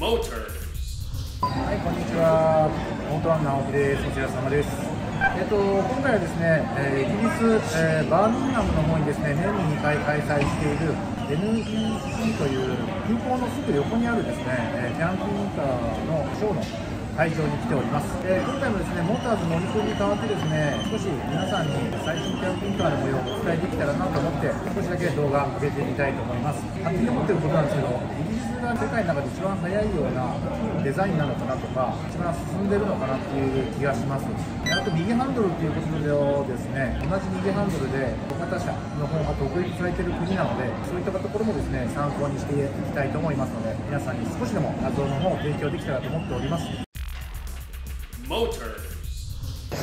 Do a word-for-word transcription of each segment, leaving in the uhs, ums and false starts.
はい、こんにちは。モーター直樹です。お疲れ様です。えっと、今回はですね、えー、イギリス、えー、バーミンガムの方にですね、年ににかい開催している エヌイーティー という空港のすぐ横にあるですね、えー、キャンピングカーのショーの会場に来ております。えー、今回もですね、モーターズ森君に代わってですね、少し皆さんに最新キャンピングカーの模様をお伝えできたらなと思って、少しだけ動画上げてみたいと思います。勝手に思ってることなんですけど、イギリスが世界の中で一番早いようなデザインなのかなとか、一番進んでるのかなっていう気がします。あと右ハンドルっていうことをですね、同じ右ハンドルで小型車の方が独立されている国なので、そういったところもですね、参考にしていきたいと思いますので、皆さんに少しでも画像の方を提供できたらと思っております。モーターズ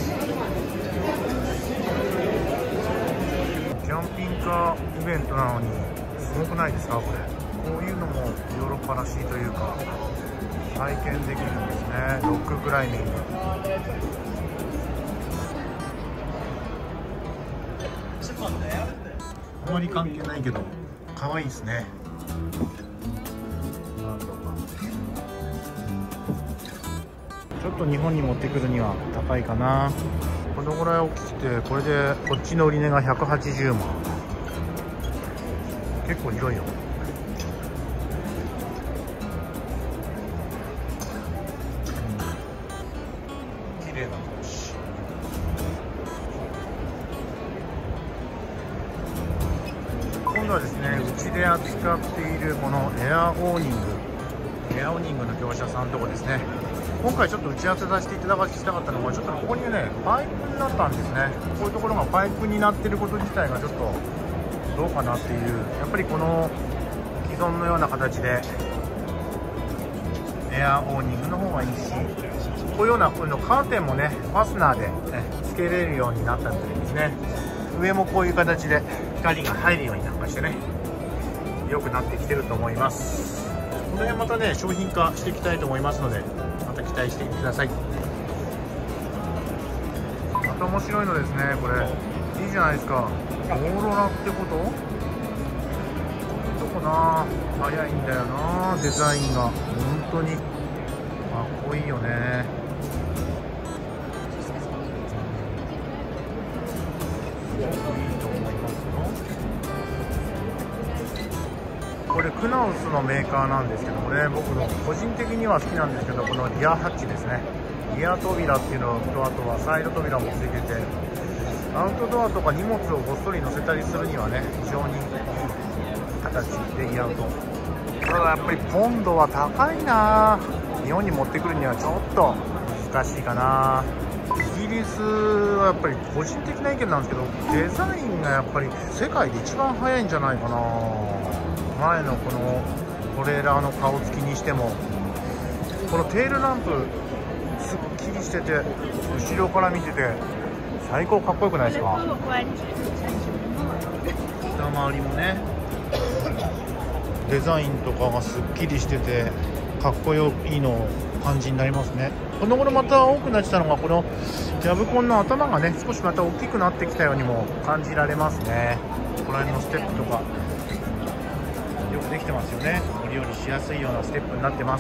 キャンピングカーイベントなのにすごくないですか？これこういうのもヨーロッパらしいというか体験できるんですね。ロッククライミング、あまり関係ないけど可愛いですね。ちょっと日本に持ってくるには高いかな。このぐらい大きくて、これでこっちの売り値がひゃくはちじゅうまん。結構広いよ。綺麗な帽子。今度はですね、うちで扱っているこのエアオーニングエアオーニングの業者さんのとこですね。今回ちょっと打ち合わせさせていただきたかったのが、ちょっとここにねパイプになったんですね。こういうところがパイプになってること自体がちょっとどうかなっていう。やっぱりこの既存のような形でエアオーニングの方がいいし、こういうようなこういうのカーテンもねファスナーで、ね、つけれるようになったみたいですね。上もこういう形で光が入るようになんかしてね、良くなってきてると思います。この辺またね商品化していきたいと思いますので、また期待していてください。また面白いのですね、これいいじゃないですか。オーロラってこと？どこな、早いんだよな、デザインが本当にかっこいいよね。すごくいいと思いますよ。これクナウスのメーカーなんですけどもね、僕の個人的には好きなんですけど、このリアハッチですね、リア扉っていうのと、あとはサイド扉もついてて、アウトドアとか荷物をごっそり乗せたりするにはね非常にいい形で似合うと。ただやっぱりポンドは高いな、日本に持ってくるにはちょっと難しいかな。イギリスはやっぱり個人的な意見なんですけど、デザインがやっぱり世界で一番早いんじゃないかな。前のこのトレーラーの顔つきにしても、このテールランプすっきりしてて、後ろから見てて最高かっこよくないですか？下回りもねデザインとかがすっきりしててかっこよいの感じになりますね。この頃また多くなってたのが、このジャブコンの頭がね少しまた大きくなってきたようにも感じられますね。この辺のステップとかよくできてますよね。乗り降りしやすいようなステップになってます。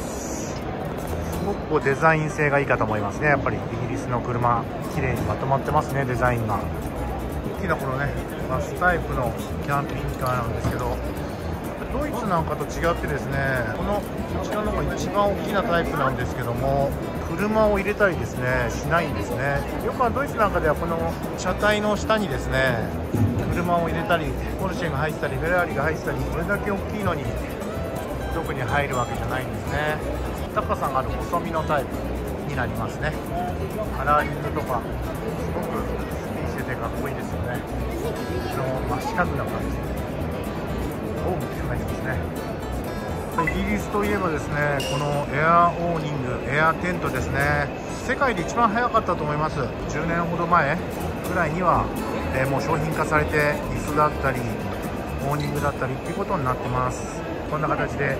すごくこうデザイン性がいいかと思いますね。やっぱりイギリスの車綺麗にまとまってますね、デザインが。大きなこのねバスタイプのキャンピングカーなんですけど、ドイツなんかと違ってですね、このこちらのが一番大きなタイプなんですけども、車を入れたりですねしないんですね。よくはドイツなんかではこの車体の下にですね車を入れたり、ポルシェが入ったりフェラーリが入ったり、これだけ大きいのに特に入るわけじゃないんですね。高さがある細身のタイプになりますね。カラーリングとかすごくスピンしててかっこいいですよね。この真四角な感じ、ホームって入りますね。イギリスといえばですね、このエアオーニング、エアテントですね、世界で一番早かったと思います。じゅうねんほど前ぐらいには、えー、もう商品化されて、椅子だったりオーニングだったりっていうことになってます。こんな形で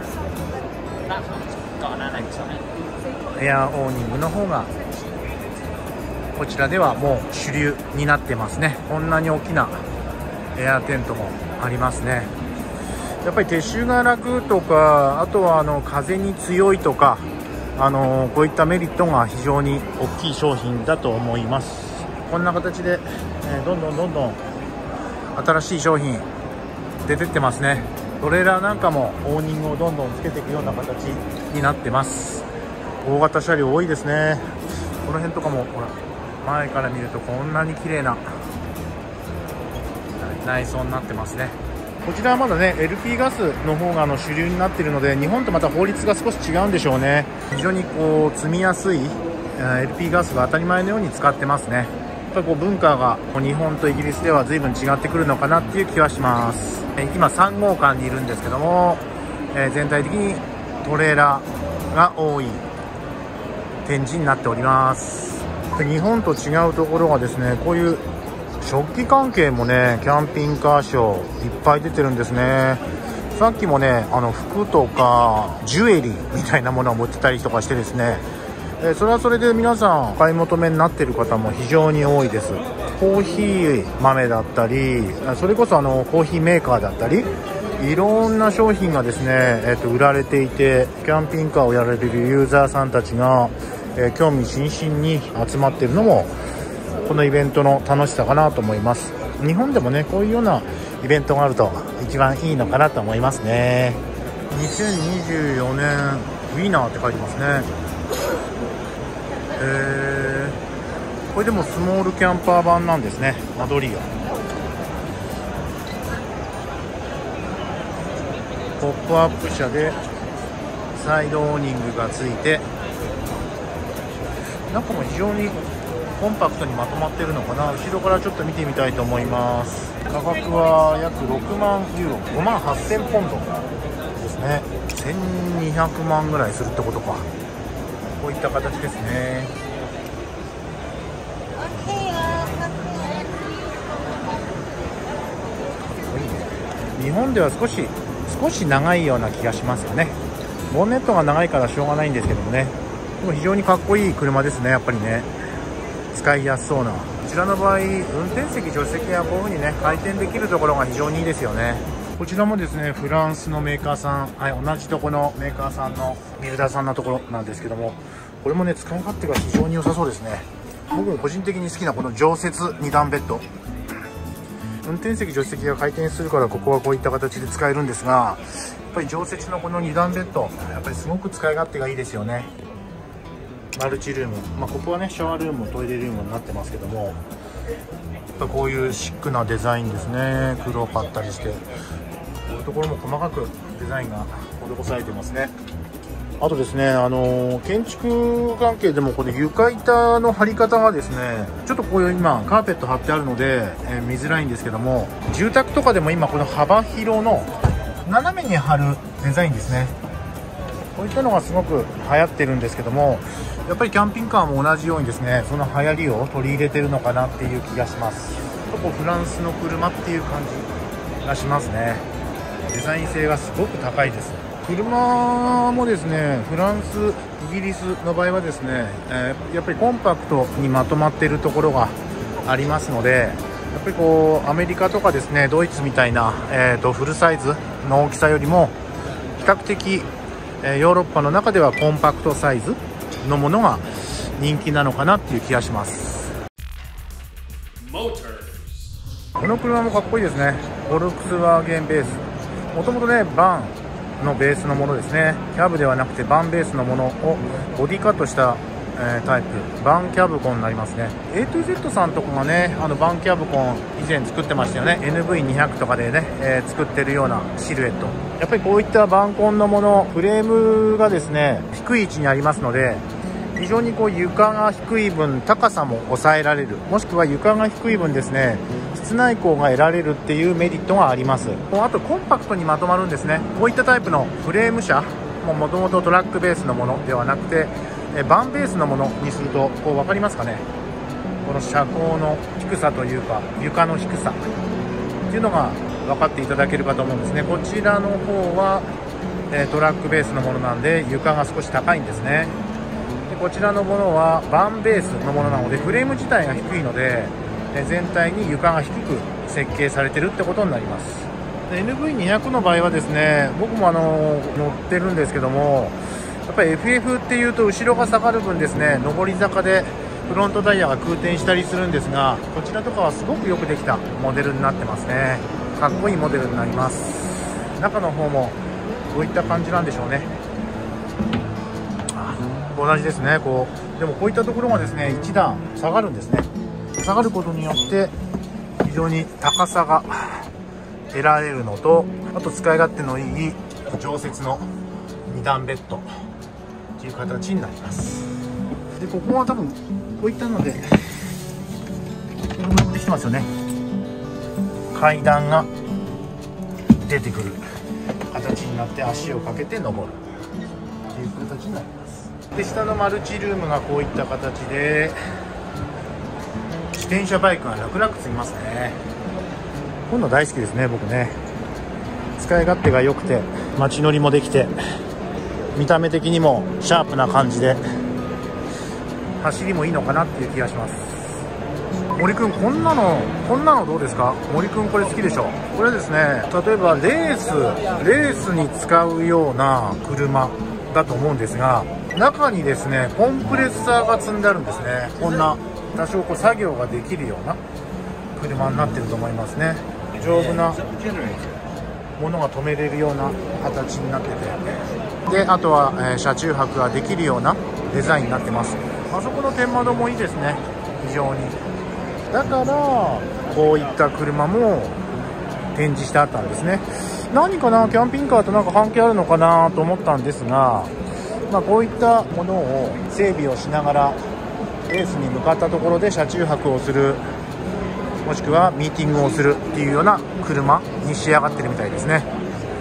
エアオーニングの方がこちらではもう主流になってますね。こんなに大きなエアテントもありますね。 やっぱり撤収が楽とか、あとはあの風に強いとか、あのこういったメリットが非常に大きい商品だと思います。こんな形で、えー、どんどんどんどん新しい商品出てってますね。トレーラーなんかもオーニングをどんどんつけていくような形になってます。大型車両多いですね。この辺とかもほら前から見るとこんなに綺麗な内装になってますね。こちらはまだね エルピー ガスの方があの主流になっているので、日本とまた法律が少し違うんでしょうね。非常にこう積みやすい エルピー ガスが当たり前のように使ってますね。やっぱりこう文化が日本とイギリスでは随分違ってくるのかなっていう気はします。今さん号館にいるんですけども、えー、全体的にトレーラーが多い展示になっております。で日本と違うところがですね、こういう食器関係もね、キャンピングカーショーいっぱい出てるんですね。さっきもね、あの服とかジュエリーみたいなものを持ってたりとかしてですね、えそれはそれで皆さんお買い求めになっている方も非常に多いです。コーヒー豆だったり、それこそあのコーヒーメーカーだったり、いろんな商品がですね、えー、と売られていて、キャンピングカーをやられるユーザーさんたちが、えー、興味津々に集まっているのもこのイベントの楽しさかなと思います。日本でもねこういうようなイベントがあると一番いいのかなと思いますね。にせんにじゅうよねんウィナーって書いてますね。えー、これでもスモールキャンパー版なんですね。マドリアポップアップ車でサイドオーニングがついて、中も非常にコンパクトにまとまっているのかな。後ろからちょっと見てみたいと思います。価格は約ろくまんユーロ、ごまんはっせんポンドですね。せんにひゃくまんぐらいするってことか。こういった形ですね。日本では少し少し長いような気がしますよね。ボンネットが長いからしょうがないんですけどもね、でも非常にかっこいい車ですね。やっぱりね、使いやすそうな。こちらの場合運転席助手席がこういう風にね回転できるところが非常にいいですよね。こちらもですねフランスのメーカーさん、はい、同じとこのメーカーさんのミルダーさんのところなんですけども、これもね使い勝手が非常に良さそうですね。僕も個人的に好きなこの常設に段ベッド、運転席助手席が回転するからここはこういった形で使えるんですが、やっぱり常設のこのに段ベッドやっぱりすごく使い勝手がいいですよね。マルチルーム、まあ、ここはねシャワールームトイレルームになってますけども、やっぱこういうシックなデザインですね。黒かったりして、こういうところも細かくデザインが施されてますね。あとですね、あの建築関係でもこの床板の張り方がですね、ちょっとこういう今カーペット張ってあるので、えー、見づらいんですけども、住宅とかでも今この幅広の斜めに張るデザインですね。こういったのがすごく流行ってるんですけども、やっぱりキャンピングカーも同じようにですね、その流行りを取り入れてるのかなっていう気がします。ちょっとフランスの車っていう感じがしますね。デザイン性がすごく高いです。車もですね、フランス、イギリスの場合はですね、えー、やっぱりコンパクトにまとまっているところがありますので、やっぱりこうアメリカとかですね、ドイツみたいな、えー、とフルサイズの大きさよりも比較的、えー、ヨーロッパの中ではコンパクトサイズのものが人気なのかなっていう気がします。この車もかっこいいですね。フォルクスワーゲンベース、もともとねバンのベースのものですね。キャブではなくてバンベースのものをボディカットした、えー、タイプ、バンキャブコンになりますね。 エートゥーゼット さんとかがね、あのバンキャブコン以前作ってましたよね。 エヌブイにひゃく とかでね、えー、作ってるようなシルエット。やっぱりこういったバンコンのもの、フレームがですね低い位置にありますので、非常にこう床が低い分高さも抑えられる、もしくは床が低い分ですね室内光が得られるっていうメリットがあります。あとコンパクトにまとまるんですね。こういったタイプのフレーム車もともとトラックベースのものではなくて、えバンベースのものにするとこう分かりますかね、この車高の低さというか床の低さっていうのが分かっていただけるかと思うんですね。こちらの方は、えトラックベースのものなんで床が少し高いんですね。でこちらのものはバンベースのものなのでフレーム自体が低いので、え全体に床が低く設計されてるってことになります。 エヌブイにひゃく の場合はですね、僕もあの乗ってるんですけども、やっぱり エフエフ っていうと後ろが下がる分ですね、上り坂でフロントタイヤが空転したりするんですが、こちらとかはすごくよくできたモデルになってますね。かっこいいモデルになります。中の方もどういった感じなんでしょうね。同じですね。こうでもこういったところがですね、いち段下がるんですね。下がることによって非常に高さが得られるのと、あと使い勝手のいい常設のに段ベッドという形になります。でここは多分こういったのでできてますよね。階段が出てくる形になって足をかけて登るという形になります。で下のマルチルームがこういった形で、自転車バイクが楽々積みますね。こういうの大好きですね、僕ね。使い勝手が良くて街乗りもできて、見た目的にもシャープな感じで走りもいいのかなっていう気がします。森くん、こんなのこんなのどうですか？森くんこれ好きでしょ？これですね、例えばレースレースに使うような車だと思うんですが、中にですねコンプレッサーが積んであるんですね。こんな多少こう作業ができるような車になってると思いますね。丈夫なものが止めれるような形になってて、であとは、えー、車中泊ができるようなデザインになってます。あそこの天窓もいいですね、非常に。だからこういった車も展示してあったんですね。何かな、キャンピングカーとなんか関係あるのかなと思ったんですが、まあ、こういったものを整備をしながらレースに向かったところで車中泊をする、もしくはミーティングをするっていうような車に仕上がってるみたいですね。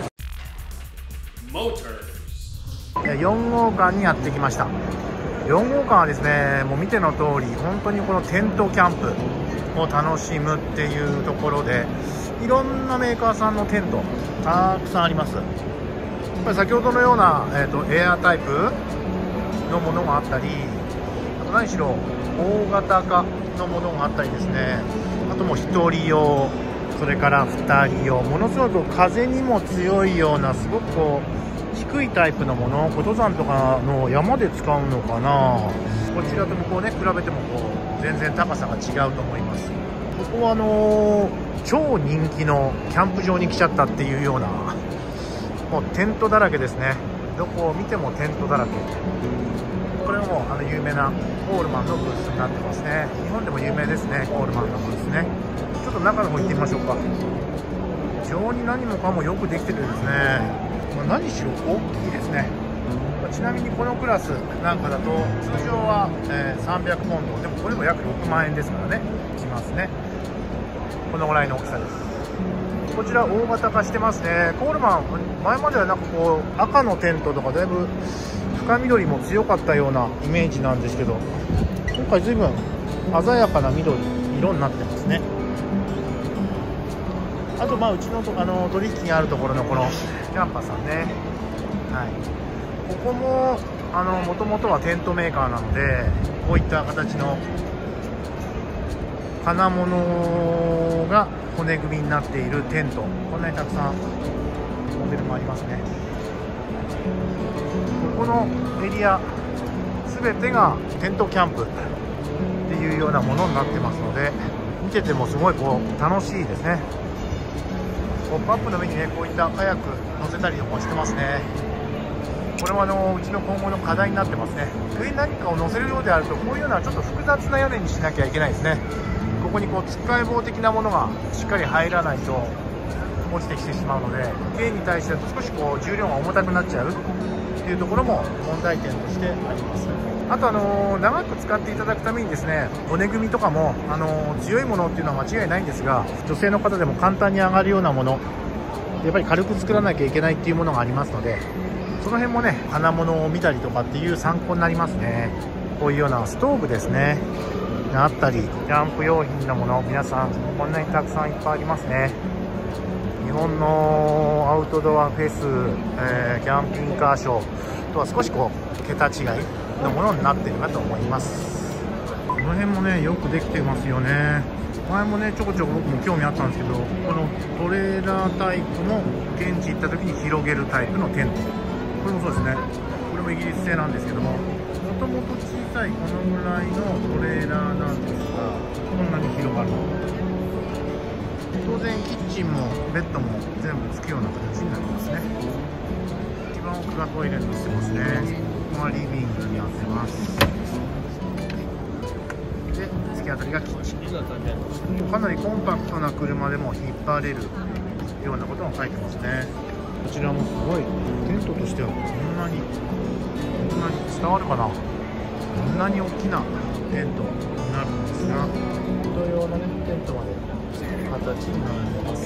よん号館にやってきました。よん号館はですね、もう見ての通り本当にこのテントキャンプを楽しむっていうところで、いろんなメーカーさんのテントたくさんあります。やっぱり先ほどのような、えーと、エアタイプのものがあったり、あと何しろ大型化のものがあったりですね、あともうひとり用、それからふたり用、ものすごく風にも強いような、すごくこう低いタイプのもの、登山とかの山で使うのかな。こちらと向こうね比べてもこう全然高さが違うと思います。ここはあのー、超人気のキャンプ場に来ちゃったっていうような、もうテントだらけですね。どこを見てもテントだらけ。これもあの有名なコールマンのブースになってますね。日本でも有名ですね、コールマンのブースね。ちょっと中の方行ってみましょうか。非常に何もかもよくできててですね、まあ、何しろ大きいですね。まあ、ちなみにこのクラスなんかだと通常は、えー、さんびゃくポンドでもこれも約ろくまんえんですからね、しますね。このぐらいの大きさです。こちら大型化してますね。コールマン前まではなんかこう赤のテントとかだいぶ深緑も強かったようなイメージなんですけど、今回随分鮮やかな緑色になってますね。あとまあうちのあの取引があるところのこのキャンパさんね、はい、ここもあのもともとはテントメーカーなので、こういった形の金物が骨組みになっているテント、こんなにたくさんモデルもありますね。ここのエリア全てがテントキャンプっていうようなものになってますので、見ててもすごいこう楽しいですね。ポップアップの上にねこういったカヤック乗せたりとかしてますね。これはあのうちの今後の課題になってますね。上に何かを乗せるようであると、こういうようなちょっと複雑な屋根にしなきゃいけないですね。ここにこうつっかえ棒的なものがしっかり入らないと落ちてきてしまうので、軽に対して少しこう重量が重たくなっちゃうっていうところも問題点としてあります。あとあのー、長く使っていただくためにですね、骨組みとかも、あのー、強いものっていうのは間違いないんですが、女性の方でも簡単に上がるようなもの、やっぱり軽く作らなきゃいけないっていうものがありますので、その辺もね金物を見たりとかっていう参考になりますね。こういうようなストーブですねあったり、キャンプ用品のもの、皆さんこんなにたくさんいっぱいありますね。日本のアウトドアフェス、えー、キャンピングカーショーとは少しこう桁違いのものになっているかと思います。この辺もねよくできてますよね。 前もねちょこちょこ僕も興味あったんですけど、このトレーラータイプの現地行った時に広げるタイプのテント、これもそうですね。これもイギリス製なんですけども、もともと小さいこのぐらいのトレーラーなんですが、こんなに広がる。当然キッチンもベッドも全部つくような形になりますね。一番奥がトイレになってますね。ここはリビングになってます。で突き当たりがキッチン。かなりコンパクトな車でも引っ張れるようなことが書いてますね。こちらもすごいテントとしてはこんなにこんなに伝わるかな、こんなに大きなテントになるんですが、人用の、ね、テントまで形になってます。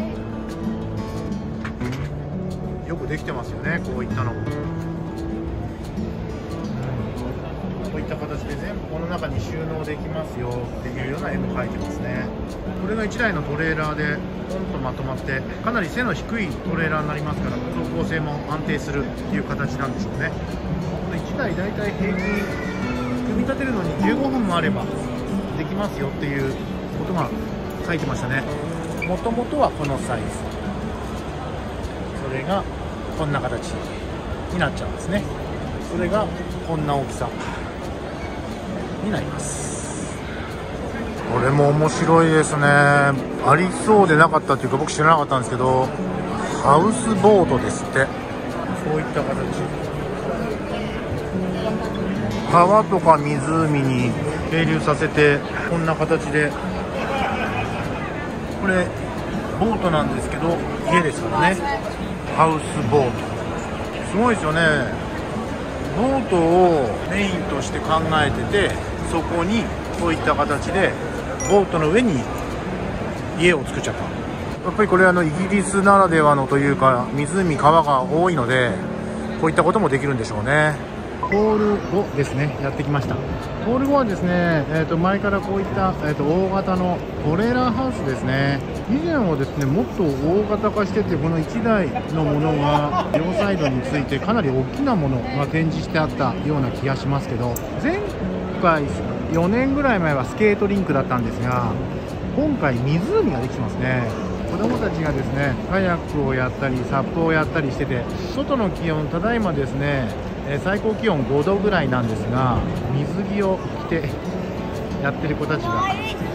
よくできてますよね、こういったのも。こういった形で全部この中に収納できますよっていうような絵も描いてますね。これがいちだいのトレーラーでポンとまとまって、かなり背の低いトレーラーになりますから、走行性も安定するっていう形なんでしょうね。このいちだいだいたい平均組み立てるのにじゅうごふんもあればできますよっていうことが書いてましたね。もともとはこのサイズ、それがこんな形になっちゃうんですね。それがこんな大きさになります。これも面白いですね。ありそうでなかったというか、僕知らなかったんですけど、ハウスボートですって。そういった形、川とか湖に係留させて、こんな形で、これボートなんですけど家ですからね。ハウスボートすごいですよね。ボートをメインとして考えてて、そこにこういった形でボートの上に家を作っちゃった。やっぱりこれはあのイギリスならではのというか、湖川が多いのでこういったこともできるんでしょうね。ポールごですね、やってきました。ポールごはですね、えー、と前からこういった、えー、と大型のトレーラーハウスですね。以前はですねもっと大型化してて、このいちだいのものが両サイドについてかなり大きなものが展示してあったような気がしますけど、前回よねんぐらい前はスケートリンクだったんですが、今回湖ができてますね。子供たちがですねカヤックをやったりサップをやったりしてて、外の気温ただいまですね最高気温ごどぐらいなんですが、水着を着てやってる子たちがいっ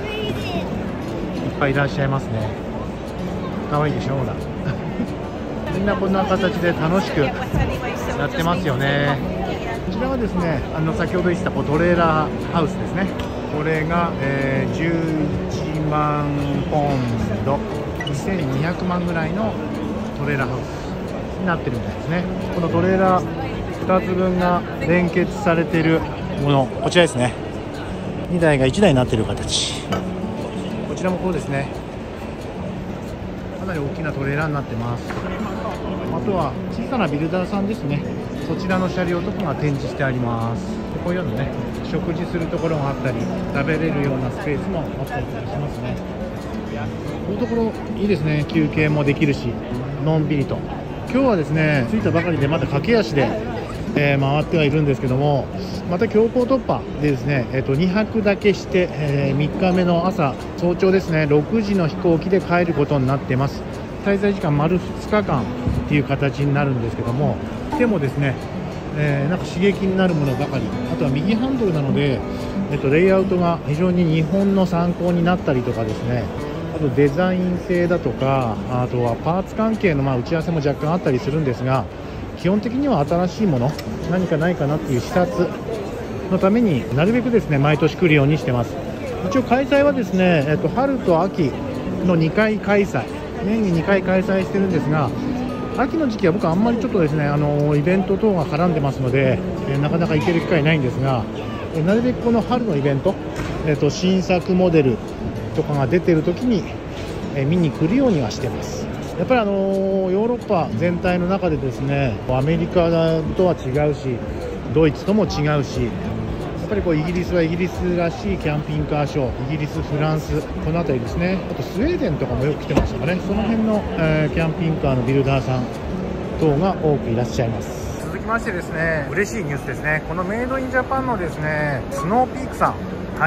ぱいいらっしゃいますね。可愛いでしょ、ほらみんなこんな形で楽しくやってますよね。こちらはですね、あの先ほど言ってたこうトレーラーハウスですね。これが、えー、じゅういちまんポンド、にせんにひゃくまんぐらいのトレーラーハウスになってるみたいですね。このトレーラーふたつぶんが連結されているもの、こちらですね。にだいがいちだいになっている形、こちらもこうですね。かなり大きなトレーラーになってます。あとは小さなビルダーさんですね、そちらの車両とかが展示してあります。でこういうようなね、食事するところがあったり、食べれるようなスペースもあったりしますね。こういうところいいですね。休憩もできるし、のんびりと。今日はですね、着いたばかりでまだ駆け足でえー、回ってはいるんですけども、また強行突破でですね、えー、とにはくだけして、えー、みっかめの朝早朝ですね、ろくじの飛行機で帰ることになっています。滞在時間丸ふつかかんっていう形になるんですけども、でもですね、えー、なんか刺激になるものばかり。あとは右ハンドルなので、えー、とレイアウトが非常に日本の参考になったりとかですね、あとデザイン性だとか、あとはパーツ関係のまあ打ち合わせも若干あったりするんですが、基本的には新しいもの何かないかなっていう視察のためになるべくですね毎年来るようにしてます。一応開催はですね、えっと、春と秋のにかい開催、年ににかい開催してるんですが、秋の時期は僕はあんまりちょっとですねあのイベント等が絡んでますので、えなかなか行ける機会ないんですが、えなるべくこの春のイベント、えっと、新作モデルとかが出てる時に、え見に来るようにはしてます。やっぱりあのヨーロッパ全体の中でですね、アメリカとは違うし、ドイツとも違うし、やっぱりこうイギリスはイギリスらしいキャンピングカーショー、イギリス、フランス、この辺りですね。あとスウェーデンとかもよく来てましたかね。その辺の、えー、キャンピングカーのビルダーさん等が多くいらっしゃいます。続きましてですね、嬉しいニュースですね。このメイドインジャパンのですねスノーピークさん、はい、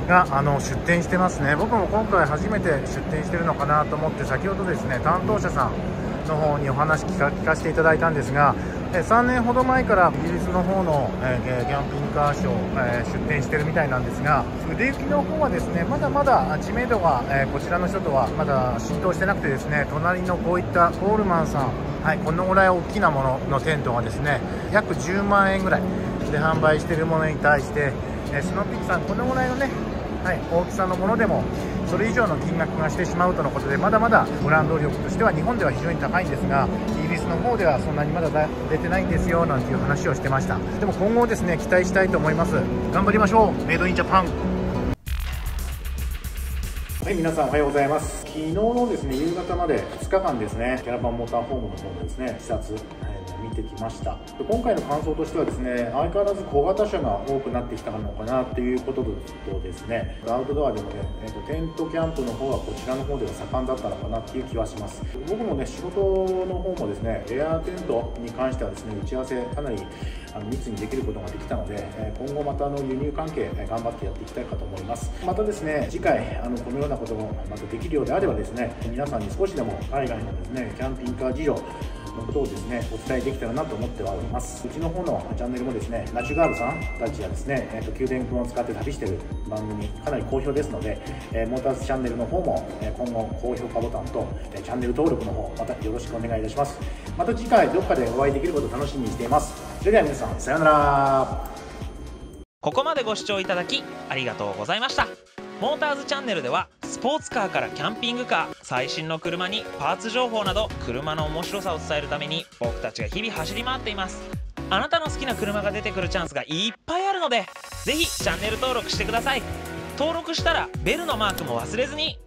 があの出店してますね。僕も今回初めて出店してるのかなと思って、先ほどですね担当者さんの方にお話聞か聞かせていただいたんですが、さんねんほど前からイギリスの方の、えー、キャンピングカーショー、えー、出店してるみたいなんですが、腕行きの方はですねまだまだ知名度が、えー、こちらの人とはまだ浸透してなくてですね、隣のこういったコールマンさん、はい、このぐらい大きなもののテントがですね約じゅうまんえんぐらいで販売しているものに対して、えー、スノーピークさんこのぐらいのね、はい、大きさのものでもそれ以上の金額がしてしまうとのことで、まだまだブランド力としては日本では非常に高いんですが、イギリスの方ではそんなにまだ出てないんですよなんていう話をしてました。でも今後ですね期待したいと思います。頑張りましょう。メイドインジャパン。はい、皆さんおはようございます。昨日のですね夕方までふつかかんですね、キャラバンモーターホームの方のですね視察、見てきました。今回の感想としてはですね、相変わらず小型車が多くなってきたのかなっていうこととですね、アウトドアでもね、えーと、テントキャンプの方はこちらの方では盛んだったのかなっていう気はします。僕もね仕事の方もですねエアーテントに関してはですね打ち合わせかなりあの密にできることができたので、えー、今後またあの輸入関係、えー、頑張ってやっていきたいかと思います。またですね次回あのこのようなことがまたできるようであればですね、皆さんに少しでも海外のですねキャンピングカー事情のことをですねお伝えできたらなと思ってはおります。うちの方のチャンネルもですねナチュガールさんたちやですね、えー、と宮殿くんを使って旅している番組かなり好評ですので、えー、モーターズチャンネルの方も、えー、今後高評価ボタンと、えー、チャンネル登録の方またよろしくお願いいたします。また次回どっかでお会いできることを楽しみにしています。それでは皆さんさようなら。 ここまでご視聴いただきありがとうございました。モーターズチャンネルではスポーツカーからキャンピングカー、最新の車にパーツ情報など車の面白さを伝えるために僕たちが日々走り回っています。あなたの好きな車が出てくるチャンスがいっぱいあるので、ぜひチャンネル登録してください。登録したらベルのマークも忘れずに。